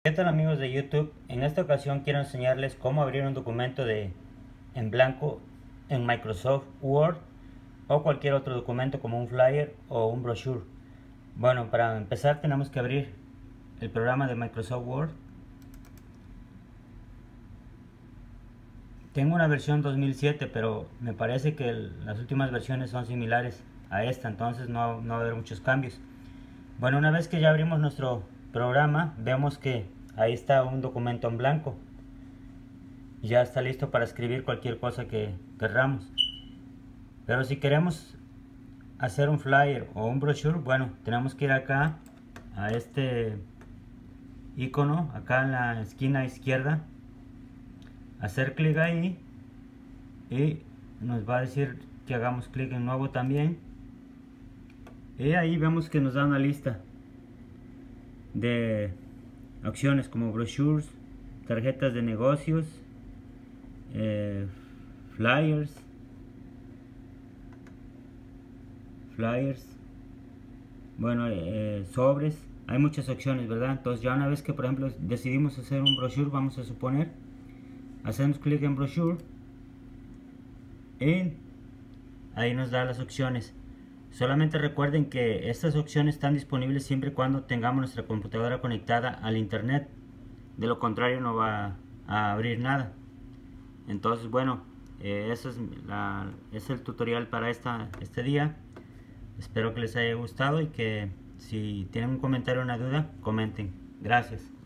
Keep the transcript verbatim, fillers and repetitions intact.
¿Qué tal amigos de YouTube? En esta ocasión quiero enseñarles cómo abrir un documento de, en blanco en Microsoft Word o cualquier otro documento como un flyer o un brochure. Bueno, para empezar tenemos que abrir el programa de Microsoft Word. Tengo una versión dos mil siete, pero me parece que el, las últimas versiones son similares a esta, entonces no, no va a haber muchos cambios. Bueno, una vez que ya abrimos nuestro programa, vemos que ahí está un documento en blanco. Ya está listo para escribir cualquier cosa que querramos. Pero si queremos hacer un flyer o un brochure, bueno, tenemos que ir acá a este icono, acá en la esquina izquierda, hacer clic ahí y nos va a decir que hagamos clic en nuevo también. Y ahí vemos que nos da una lista de opciones como brochures, tarjetas de negocios, eh, flyers, flyers, bueno, eh, sobres. Hay muchas opciones, ¿verdad? Entonces ya una vez que por ejemplo decidimos hacer un brochure, vamos a suponer, hacemos clic en brochure y ahí nos da las opciones. Solamente recuerden que estas opciones están disponibles siempre y cuando tengamos nuestra computadora conectada al internet. De lo contrario no va a abrir nada. Entonces bueno, eh, eso es, la, es el tutorial para esta, este día. Espero que les haya gustado y que si tienen un comentario o una duda, comenten. Gracias.